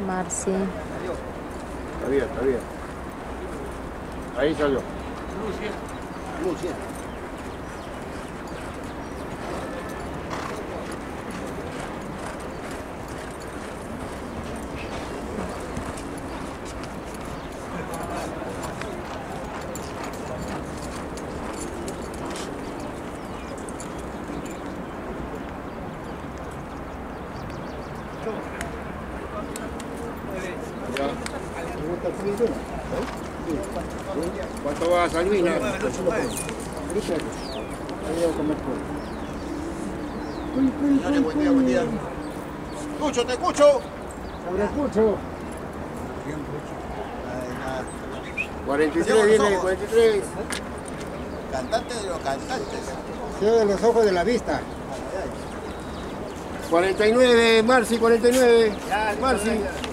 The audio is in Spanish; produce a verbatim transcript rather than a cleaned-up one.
Marci. Está bien, está bien. Ahí salió. Lucia. Lucia. ¿Cuánto va Salvina? Buen día, buen día. Escucho, te escucho. Te escucho. cuarenta y tres viene, cuarenta y tres. Cantante de los cantantes. Ciego de los ojos de la vista. cuarenta y nueve, Marci, cuarenta y nueve. Marci.